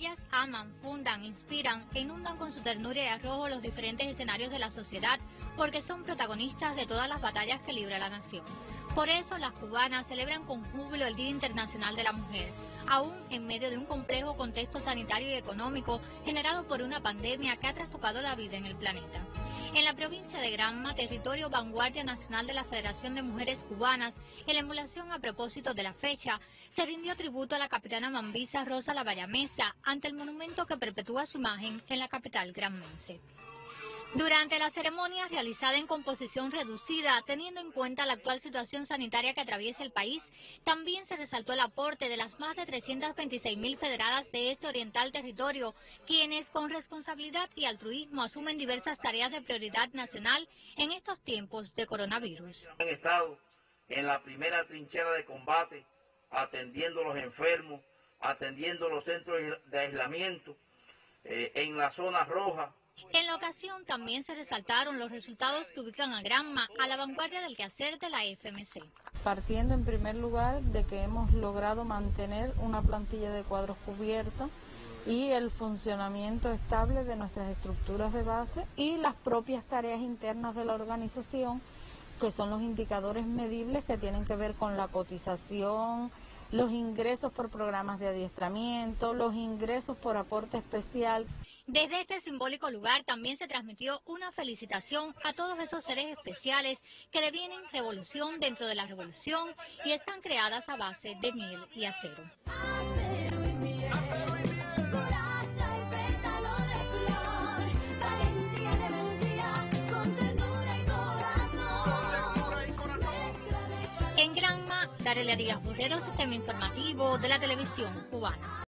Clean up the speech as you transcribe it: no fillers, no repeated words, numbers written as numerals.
Ellas aman, fundan, inspiran e inundan con su ternura y arrojo los diferentes escenarios de la sociedad porque son protagonistas de todas las batallas que libra la nación. Por eso las cubanas celebran con júbilo el Día Internacional de la Mujer, aún en medio de un complejo contexto sanitario y económico generado por una pandemia que ha trastocado la vida en el planeta. En la provincia de Granma, territorio vanguardia nacional de la Federación de Mujeres Cubanas, en la emulación a propósito de la fecha, se rindió tributo a la capitana mambisa Rosa Lavallame ante el monumento que perpetúa su imagen en la capital granmense. Durante la ceremonia realizada en composición reducida, teniendo en cuenta la actual situación sanitaria que atraviesa el país, también se resaltó el aporte de las más de 326.000 federadas de este oriental territorio, quienes con responsabilidad y altruismo asumen diversas tareas de prioridad nacional en estos tiempos de coronavirus. Han estado en la primera trinchera de combate, atendiendo a los enfermos, atendiendo los centros de aislamiento, en la zona roja. En la ocasión también se resaltaron los resultados que ubican a Granma a la vanguardia del quehacer de la FMC. Partiendo en primer lugar de que hemos logrado mantener una plantilla de cuadros cubierta y el funcionamiento estable de nuestras estructuras de base y las propias tareas internas de la organización, que son los indicadores medibles que tienen que ver con la cotización, los ingresos por programas de adiestramiento, los ingresos por aporte especial. Desde este simbólico lugar también se transmitió una felicitación a todos esos seres especiales que devienen revolución dentro de la revolución y están creadas a base de miel y acero. En Granma, Darelia Díaz Borrero, Sistema Informativo de la Televisión Cubana.